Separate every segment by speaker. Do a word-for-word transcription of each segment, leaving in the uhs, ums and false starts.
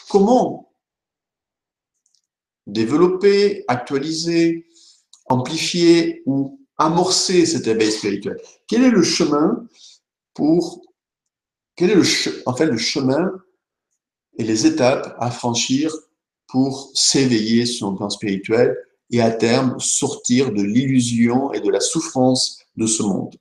Speaker 1: comment développer, actualiser, amplifier ou amorcer cet éveil spirituel? Quel est le chemin pour, quel est le, en fait, le chemin et les étapes à franchir pour s'éveiller sur le plan spirituel et à terme sortir de l'illusion et de la souffrance de ce monde?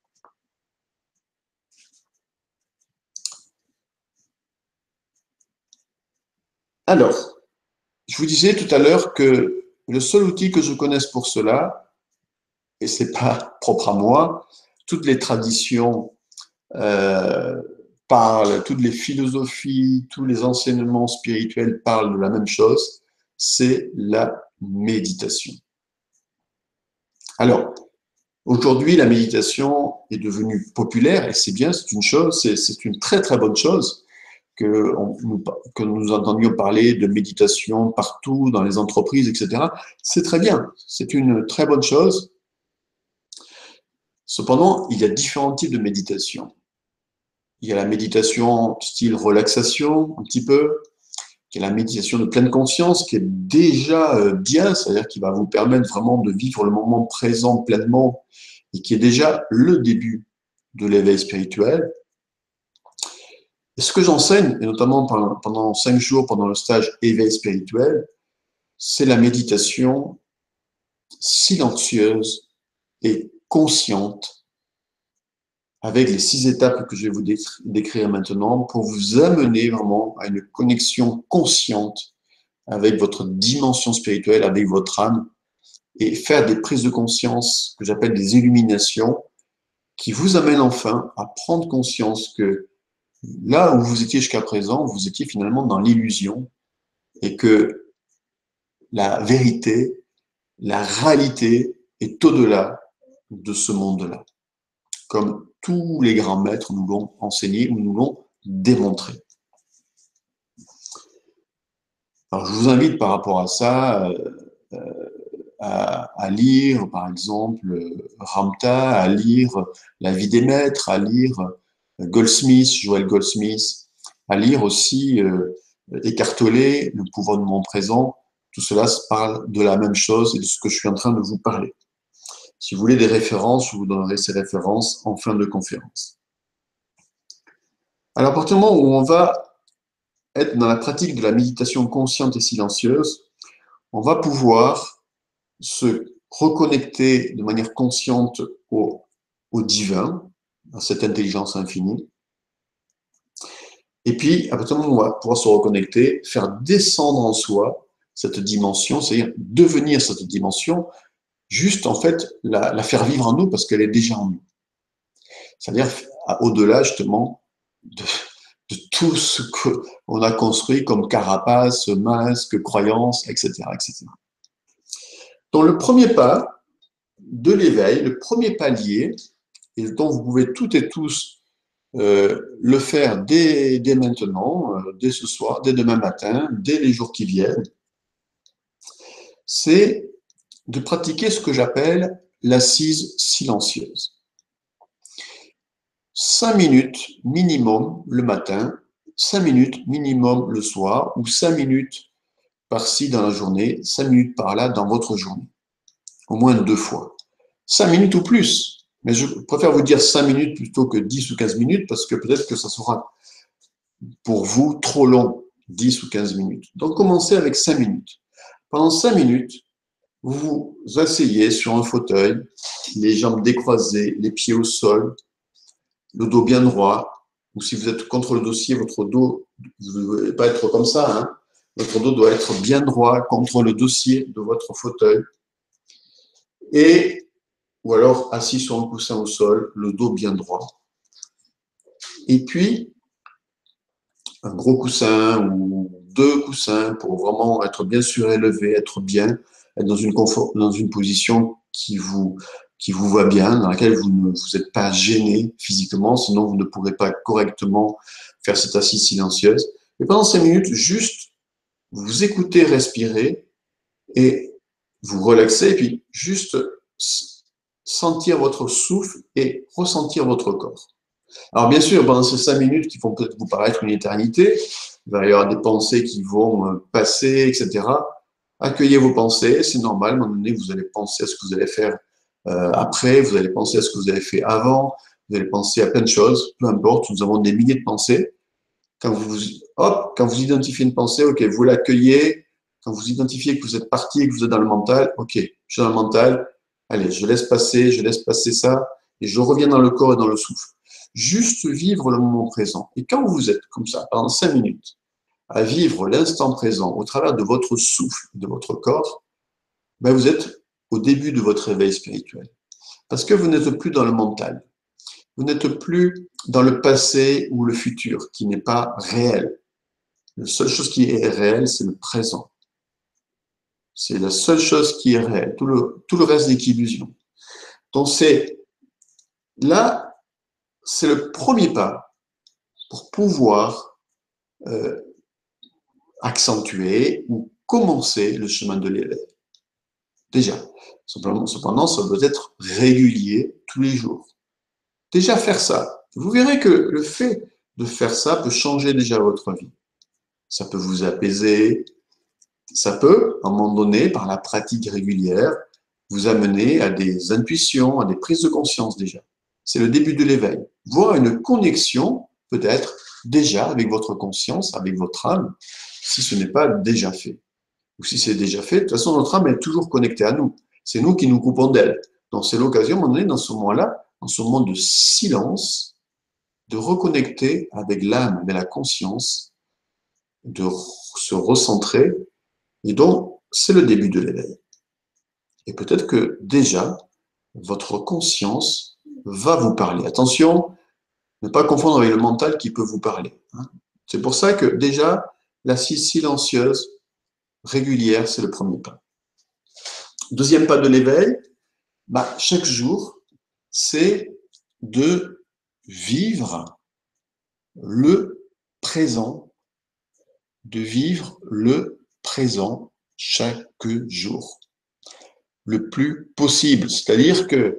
Speaker 1: Alors, je vous disais tout à l'heure que le seul outil que je connaisse pour cela, et ce n'est pas propre à moi, toutes les traditions euh, parlent, toutes les philosophies, tous les enseignements spirituels parlent de la même chose, c'est la méditation. Alors, aujourd'hui, la méditation est devenue populaire et c'est bien, c'est une chose, c'est une très très bonne chose. Que, on, que nous entendions parler de méditation partout, dans les entreprises, et cetera. C'est très bien, c'est une très bonne chose. Cependant, il y a différents types de méditation. Il y a la méditation style relaxation, un petit peu. Il y a la méditation de pleine conscience, qui est déjà bien, c'est-à-dire qui va vous permettre vraiment de vivre le moment présent pleinement et qui est déjà le début de l'éveil spirituel. Et ce que j'enseigne, et notamment pendant cinq jours, pendant le stage éveil spirituel, c'est la méditation silencieuse et consciente, avec les six étapes que je vais vous décrire maintenant, pour vous amener vraiment à une connexion consciente avec votre dimension spirituelle, avec votre âme, et faire des prises de conscience que j'appelle des illuminations, qui vous amènent enfin à prendre conscience que là où vous étiez jusqu'à présent, vous étiez finalement dans l'illusion et que la vérité, la réalité est au-delà de ce monde-là, comme tous les grands maîtres nous l'ont enseigné ou nous l'ont démontré. Alors, je vous invite par rapport à ça euh, à, à lire, par exemple, Ramtha, à lire La vie des maîtres, à lire Goldsmith, Joël Goldsmith, à lire aussi euh, Eckhart Tolle, Le pouvoir du moment présent. Tout cela se parle de la même chose et de ce que je suis en train de vous parler. Si vous voulez des références, je vous donnerai ces références en fin de conférence. Alors, à partir du moment où on va être dans la pratique de la méditation consciente et silencieuse, on va pouvoir se reconnecter de manière consciente au, au divin, à cette intelligence infinie. Et puis, à partir du moment où on va pouvoir se reconnecter, faire descendre en soi cette dimension, c'est-à-dire devenir cette dimension, juste en fait la, la faire vivre en nous parce qu'elle est déjà en nous. C'est-à-dire au-delà justement de, de tout ce qu'on a construit comme carapace, masque, croyance, et cetera, et cetera. Donc le premier pas de l'éveil, le premier palier, et dont vous pouvez toutes et tous euh, le faire dès, dès maintenant, euh, dès ce soir, dès demain matin, dès les jours qui viennent, c'est de pratiquer ce que j'appelle l'assise silencieuse. Cinq minutes minimum le matin, cinq minutes minimum le soir, ou cinq minutes par-ci dans la journée, cinq minutes par-là dans votre journée. Au moins deux fois. Cinq minutes ou plus. Mais je préfère vous dire cinq minutes plutôt que dix ou quinze minutes, parce que peut-être que ça sera pour vous trop long, dix ou quinze minutes. Donc commencez avec cinq minutes. Pendant cinq minutes, vous vous asseyez sur un fauteuil, les jambes décroisées, les pieds au sol, le dos bien droit, ou si vous êtes contre le dossier, votre dos, vous ne devez pas être comme ça, hein. Votre dos doit être bien droit contre le dossier de votre fauteuil. Et, ou alors assis sur un coussin au sol, le dos bien droit. Et puis, un gros coussin ou deux coussins pour vraiment être bien surélevé, être bien, être dans une, confort, dans une position qui vous, qui vous va bien, dans laquelle vous ne vous êtes pas gêné physiquement, sinon vous ne pourrez pas correctement faire cette assise silencieuse. Et pendant cinq minutes, juste vous écoutez respirer et vous relaxez, et puis juste sentir votre souffle et ressentir votre corps. Alors bien sûr, pendant ces cinq minutes qui vont peut-être vous paraître une éternité, il va y avoir des pensées qui vont euh, passer, et cetera. Accueillez vos pensées, c'est normal, à un moment donné, vous allez penser à ce que vous allez faire euh, après, vous allez penser à ce que vous avez fait avant, vous allez penser à plein de choses, peu importe, nous avons des milliers de pensées. Quand vous, hop, quand vous identifiez une pensée, ok, vous l'accueillez. Quand vous identifiez que vous êtes parti et que vous êtes dans le mental, ok, je suis dans le mental, allez, je laisse passer, je laisse passer ça, et je reviens dans le corps et dans le souffle. Juste vivre le moment présent. Et quand vous êtes comme ça, pendant cinq minutes, à vivre l'instant présent au travers de votre souffle, de votre corps, ben vous êtes au début de votre réveil spirituel. Parce que vous n'êtes plus dans le mental. Vous n'êtes plus dans le passé ou le futur, qui n'est pas réel. La seule chose qui est réelle, c'est le présent. C'est la seule chose qui est réelle. Tout le, tout le reste n'est qu'illusion. Donc c'est là, c'est le premier pas pour pouvoir euh, accentuer ou commencer le chemin de l'éveil. Déjà, cependant, cependant, ça doit être régulier tous les jours. Déjà faire ça. Vous verrez que le fait de faire ça peut changer déjà votre vie. Ça peut vous apaiser. Ça peut, à un moment donné, par la pratique régulière, vous amener à des intuitions, à des prises de conscience déjà. C'est le début de l'éveil. Voire une connexion, peut-être, déjà avec votre conscience, avec votre âme, si ce n'est pas déjà fait. Ou si c'est déjà fait, de toute façon, notre âme est toujours connectée à nous. C'est nous qui nous coupons d'elle. Donc c'est l'occasion, à un moment donné, dans ce moment-là, dans ce moment de silence, de reconnecter avec l'âme, avec la conscience, de se recentrer. Et donc, c'est le début de l'éveil. Et peut-être que déjà, votre conscience va vous parler. Attention, ne pas confondre avec le mental qui peut vous parler. C'est pour ça que déjà, l'assise silencieuse, régulière, c'est le premier pas. Deuxième pas de l'éveil, bah, chaque jour, c'est de vivre le présent, de vivre le présent chaque jour, le plus possible. C'est-à-dire que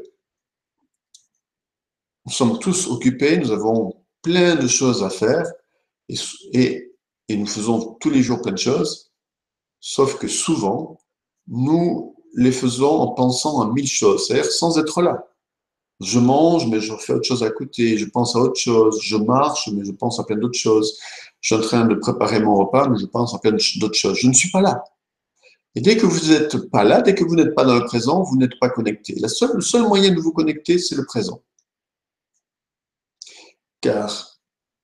Speaker 1: nous sommes tous occupés, nous avons plein de choses à faire et, et, et nous faisons tous les jours plein de choses, sauf que souvent, nous les faisons en pensant à mille choses, c'est-à-dire sans être là. Je mange, mais je fais autre chose à côté, je pense à autre chose, je marche, mais je pense à plein d'autres choses, je suis en train de préparer mon repas, mais je pense à plein d'autres choses. Je ne suis pas là. Et dès que vous n'êtes pas là, dès que vous n'êtes pas dans le présent, vous n'êtes pas connecté. La seule, le seul moyen de vous connecter, c'est le présent. Car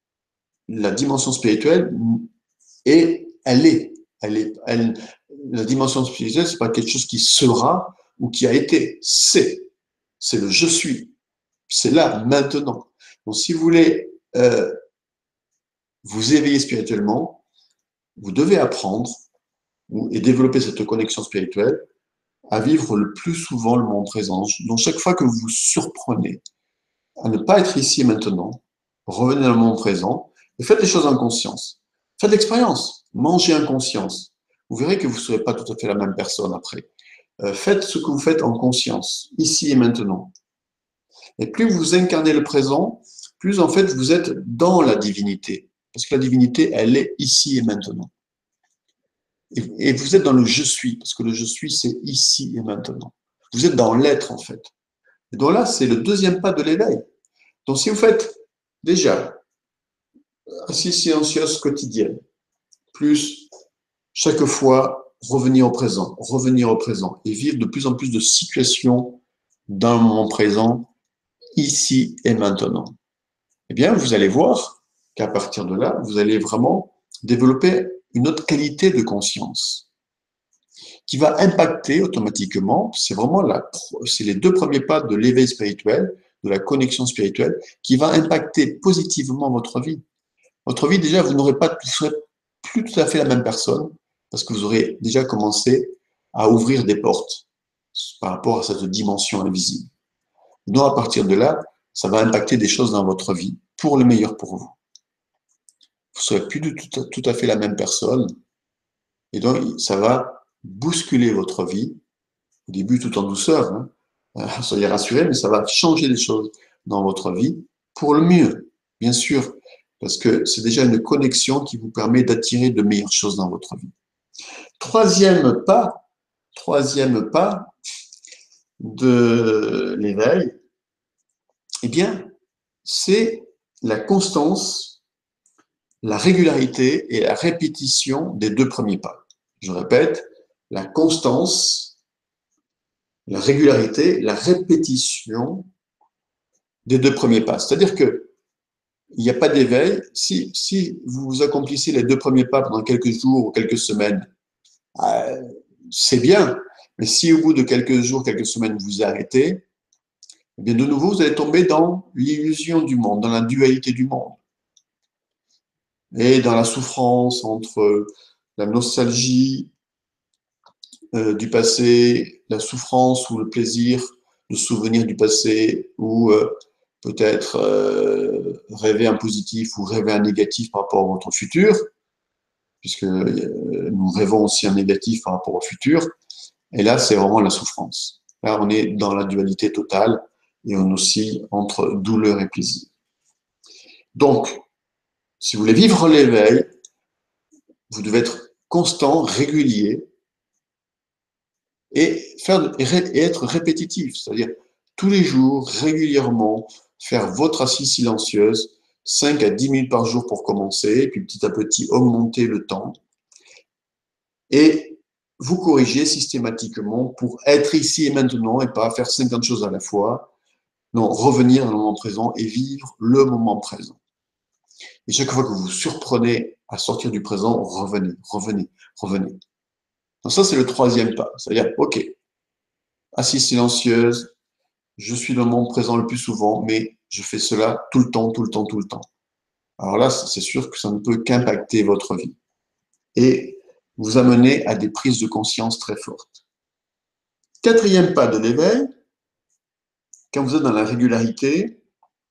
Speaker 1: la dimension spirituelle est, elle est, elle est, elle, la dimension spirituelle, c'est pas quelque chose qui sera ou qui a été, c'est, c'est le je suis, c'est là, maintenant. Donc, si vous voulez euh, vous éveiller spirituellement, vous devez apprendre et développer cette connexion spirituelle à vivre le plus souvent le moment présent. Donc, chaque fois que vous vous surprenez à ne pas être ici et maintenant, revenez dans le moment présent et faites les choses en conscience. Faites l'expérience, mangez en conscience. Vous verrez que vous ne serez pas tout à fait la même personne après. Euh, faites ce que vous faites en conscience, ici et maintenant. Et plus vous incarnez le présent, plus en fait vous êtes dans la divinité. Parce que la divinité, elle est ici et maintenant. Et, et vous êtes dans le je suis, parce que le je suis, c'est ici et maintenant. Vous êtes dans l'être en fait. Et donc là, c'est le deuxième pas de l'éveil. Donc si vous faites déjà assise silencieuse quotidienne, plus chaque fois revenir au présent, revenir au présent et vivre de plus en plus de situations dans le moment présent, ici et maintenant, eh bien, vous allez voir qu'à partir de là, vous allez vraiment développer une autre qualité de conscience qui va impacter automatiquement, c'est vraiment la, c'est les deux premiers pas de l'éveil spirituel, de la connexion spirituelle, qui va impacter positivement votre vie. Votre vie, déjà, vous n'aurez pas, vous serez plus tout à fait la même personne parce que vous aurez déjà commencé à ouvrir des portes par rapport à cette dimension invisible. Donc, à partir de là, ça va impacter des choses dans votre vie pour le meilleur pour vous. Vous serez plus du tout, tout à fait la même personne et donc, ça va bousculer votre vie, au début tout en douceur, hein. Soyez rassurés, mais ça va changer des choses dans votre vie pour le mieux. Bien sûr, parce que c'est déjà une connexion qui vous permet d'attirer de meilleures choses dans votre vie. Troisième pas, troisième pas de l'éveil, eh bien, c'est la constance, la régularité et la répétition des deux premiers pas. Je répète, la constance, la régularité, la répétition des deux premiers pas. C'est-à-dire que il n'y a pas d'éveil. Si, si vous accomplissez les deux premiers pas pendant quelques jours ou quelques semaines, euh, c'est bien. Mais si au bout de quelques jours, quelques semaines, vous arrêtez, eh bien de nouveau, vous allez tomber dans l'illusion du monde, dans la dualité du monde. Et dans la souffrance entre la nostalgie euh, du passé, la souffrance ou le plaisir, le souvenir du passé, ou euh, peut-être euh, rêver un positif ou rêver un négatif par rapport à votre futur, puisque euh, nous rêvons aussi un négatif par rapport au futur. Et là, c'est vraiment la souffrance. Là, on est dans la dualité totale et on oscille entre douleur et plaisir. Donc, si vous voulez vivre l'éveil, vous devez être constant, régulier et, faire, et être répétitif, c'est-à-dire tous les jours, régulièrement, faire votre assise silencieuse, cinq à dix minutes par jour pour commencer, et puis petit à petit augmenter le temps. Et vous corriger systématiquement pour être ici et maintenant et pas faire cinquante choses à la fois. Non, revenir dans le moment présent et vivre le moment présent. Et chaque fois que vous vous surprenez à sortir du présent, revenez, revenez, revenez. Donc ça, c'est le troisième pas. C'est-à-dire, OK, assise silencieuse, je suis dans le moment présent le plus souvent, mais je fais cela tout le temps, tout le temps, tout le temps. Alors là, c'est sûr que ça ne peut qu'impacter votre vie et vous amener à des prises de conscience très fortes. Quatrième pas de l'éveil, quand vous êtes dans la régularité,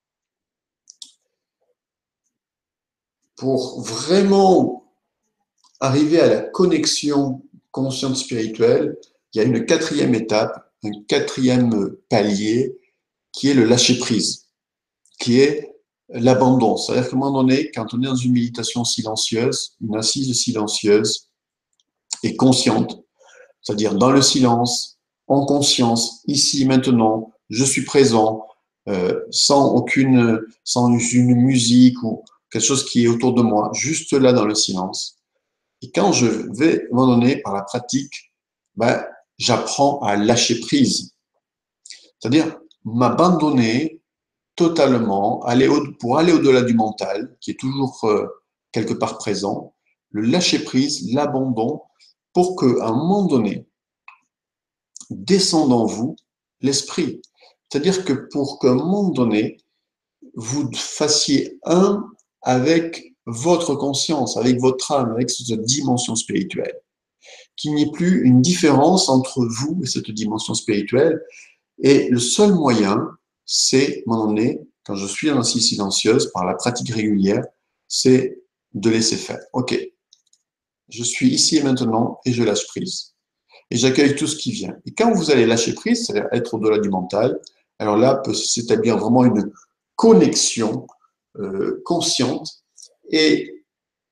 Speaker 1: pour vraiment arriver à la connexion consciente spirituelle, il y a une quatrième étape, un quatrième palier qui est le lâcher-prise, qui est l'abandon. C'est-à-dire qu'à un moment donné, quand on est dans une méditation silencieuse, une assise silencieuse et consciente, c'est-à-dire dans le silence, en conscience, ici, maintenant, je suis présent, euh, sans aucune, sans une musique ou quelque chose qui est autour de moi, juste là dans le silence. Et quand je vais, à un moment donné, par la pratique, ben, j'apprends à lâcher prise. C'est-à-dire m'abandonner totalement, aller au, pour aller au-delà du mental, qui est toujours euh, quelque part présent, le lâcher prise, l'abandon, pour qu'à un moment donné, descende en vous l'esprit. C'est-à-dire que pour qu'à un moment donné, vous fassiez un avec votre conscience, avec votre âme, avec cette dimension spirituelle. Qu'il n'y ait plus une différence entre vous et cette dimension spirituelle. Et le seul moyen, c'est, à un moment donné, quand je suis dans l'assise silencieuse, par la pratique régulière, c'est de laisser faire. OK, je suis ici et maintenant et je lâche prise. Et j'accueille tout ce qui vient. Et quand vous allez lâcher prise, c'est-à-dire être au-delà du mental, alors là peut s'établir vraiment une connexion euh, consciente et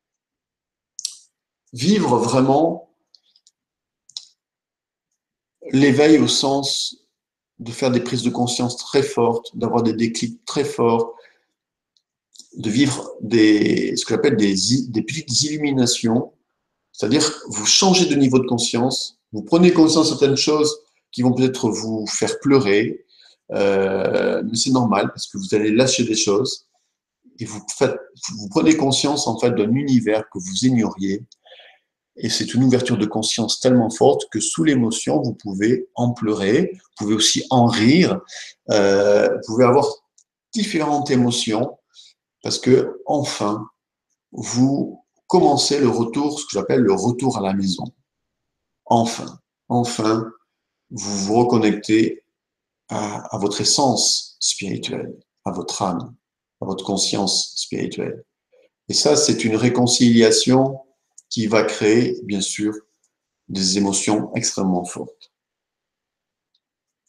Speaker 1: vivre vraiment l'éveil au sens de faire des prises de conscience très fortes, d'avoir des déclics très forts, de vivre des, ce que j'appelle des, des petites illuminations, c'est-à-dire vous changez de niveau de conscience, vous prenez conscience de certaines choses qui vont peut-être vous faire pleurer, euh, mais c'est normal parce que vous allez lâcher des choses et vous, faites, vous prenez conscience en fait d'un univers que vous ignoriez et c'est une ouverture de conscience tellement forte que sous l'émotion, vous pouvez en pleurer, vous pouvez aussi en rire, euh, vous pouvez avoir différentes émotions parce que enfin, vous commencez le retour, ce que j'appelle le retour à la maison. Enfin, enfin, vous vous reconnectez à, à votre essence spirituelle, à votre âme, à votre conscience spirituelle. Et ça, c'est une réconciliation qui va créer, bien sûr, des émotions extrêmement fortes.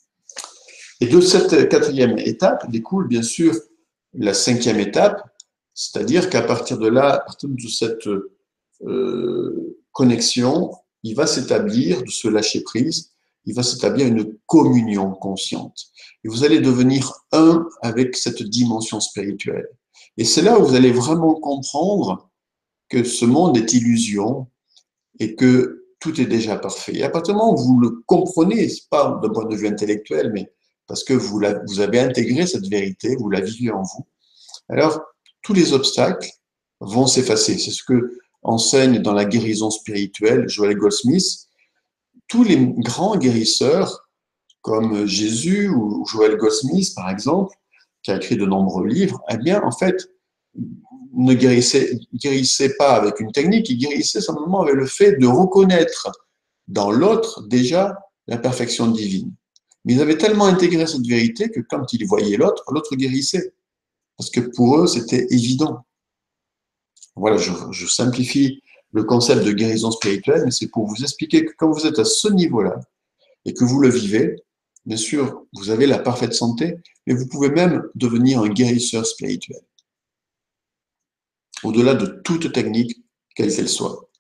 Speaker 1: Et de cette quatrième étape découle, bien sûr, la cinquième étape, C'est-à-dire qu'à partir de là, à partir de cette euh, connexion, il va s'établir, de ce lâcher-prise, il va s'établir une communion consciente. Et vous allez devenir un avec cette dimension spirituelle. Et c'est là où vous allez vraiment comprendre que ce monde est illusion et que tout est déjà parfait. Et à partir du moment où vous le comprenez, c'est pas d'un point de vue intellectuel, mais parce que vous, la, vous avez intégré cette vérité, vous la vivez en vous, alors tous les obstacles vont s'effacer. C'est ce que enseigne dans la guérison spirituelle Joel Goldsmith. Tous les grands guérisseurs, comme Jésus ou Joel Goldsmith, par exemple, qui a écrit de nombreux livres, eh bien, en fait, ne guérissait, guérissait pas avec une technique, il guérissait simplement avec le fait de reconnaître dans l'autre déjà la perfection divine. Mais ils avaient tellement intégré cette vérité que quand ils voyaient l'autre, l'autre guérissait. Parce que pour eux, c'était évident. Voilà, je, je simplifie le concept de guérison spirituelle, mais c'est pour vous expliquer que quand vous êtes à ce niveau-là et que vous le vivez, bien sûr, vous avez la parfaite santé, mais vous pouvez même devenir un guérisseur spirituel. Au-delà de toute technique, quelle qu'elle soit.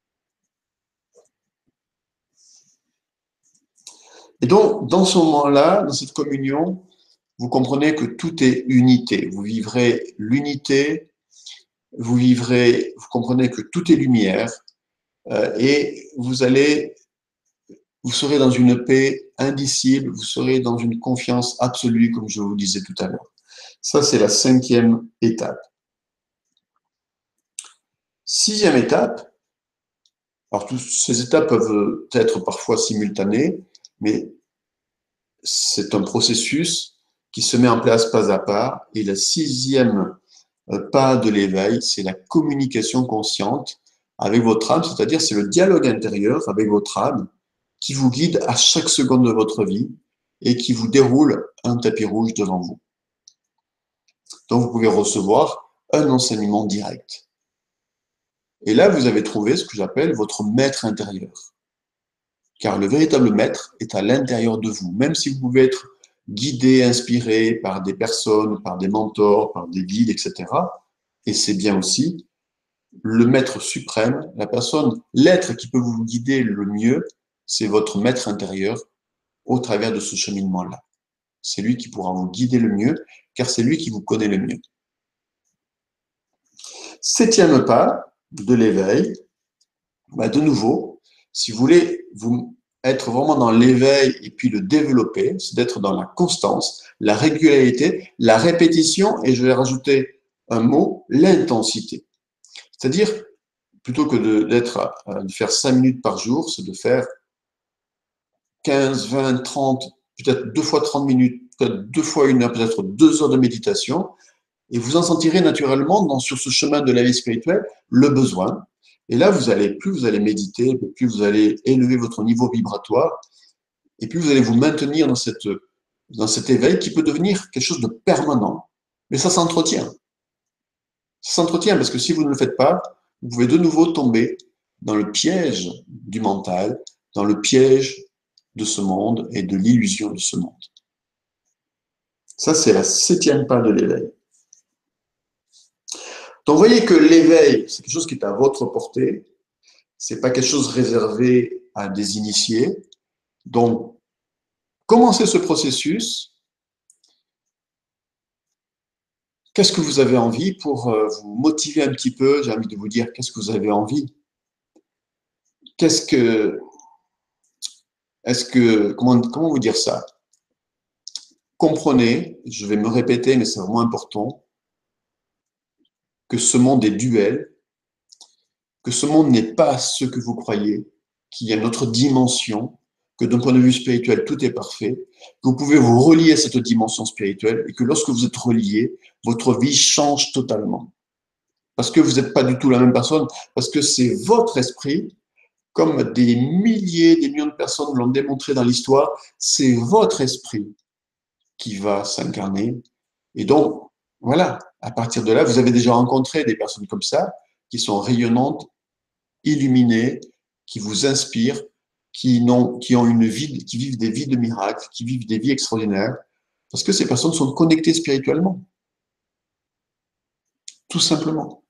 Speaker 1: Et donc, dans ce moment-là, dans cette communion, vous comprenez que tout est unité. Vous vivrez l'unité, vous vivrez, vous comprenez que tout est lumière, euh, et vous allez, vous serez dans une paix indicible, vous serez dans une confiance absolue, comme je vous disais tout à l'heure. Ça, c'est la cinquième étape. Sixième étape, alors toutes ces étapes peuvent être parfois simultanées, mais c'est un processus qui se met en place pas à pas. Et le sixième pas de l'éveil, c'est la communication consciente avec votre âme, c'est-à-dire c'est le dialogue intérieur avec votre âme qui vous guide à chaque seconde de votre vie et qui vous déroule un tapis rouge devant vous. Donc vous pouvez recevoir un enseignement direct. Et là, vous avez trouvé ce que j'appelle votre maître intérieur. Car le véritable maître est à l'intérieur de vous. Même si vous pouvez être guidé, inspiré par des personnes, par des mentors, par des guides, et cetera. Et c'est bien aussi, le maître suprême, la personne, l'être qui peut vous guider le mieux, c'est votre maître intérieur au travers de ce cheminement-là. C'est lui qui pourra vous guider le mieux, car c'est lui qui vous connaît le mieux. Septième pas de l'éveil, bah de nouveau, si vous voulez vous être vraiment dans l'éveil et puis le développer, c'est d'être dans la constance, la régularité, la répétition, et je vais rajouter un mot, l'intensité. C'est-à-dire, plutôt que d'être de, de faire cinq minutes par jour, c'est de faire quinze, vingt, trente, peut-être deux fois trente minutes, peut-être deux fois une heure, peut-être deux heures de méditation, et vous en sentirez naturellement dans, sur ce chemin de la vie spirituelle le besoin. Et là, vous allez, plus vous allez méditer, plus vous allez élever votre niveau vibratoire, et plus vous allez vous maintenir dans, cette, dans cet éveil qui peut devenir quelque chose de permanent. Mais ça s'entretient. Ça s'entretient parce que si vous ne le faites pas, vous pouvez de nouveau tomber dans le piège du mental, dans le piège de ce monde et de l'illusion de ce monde. Ça, c'est la septième pas de l'éveil. Donc, vous voyez que l'éveil, c'est quelque chose qui est à votre portée. C'est pas quelque chose réservé à des initiés. Donc, commencez ce processus. Qu'est-ce que vous avez envie pour vous motiver un petit peu? J'ai envie de vous dire, qu'est-ce que vous avez envie? Qu'est-ce que... Est-ce que... Comment, comment vous dire ça? Comprenez, je vais me répéter, mais c'est vraiment important, que ce monde est duel, que ce monde n'est pas ce que vous croyez, qu'il y a une autre dimension, que d'un point de vue spirituel, tout est parfait, que vous pouvez vous relier à cette dimension spirituelle et que lorsque vous êtes relié, votre vie change totalement. Parce que vous n'êtes pas du tout la même personne, parce que c'est votre esprit, comme des milliers, des millions de personnes l'ont démontré dans l'histoire, c'est votre esprit qui va s'incarner. Et donc, voilà, à partir de là, vous avez déjà rencontré des personnes comme ça, qui sont rayonnantes, illuminées, qui vous inspirent, qui, n'ont, qui ont une vie, qui vivent des vies de miracles, qui vivent des vies extraordinaires, parce que ces personnes sont connectées spirituellement. tout simplement.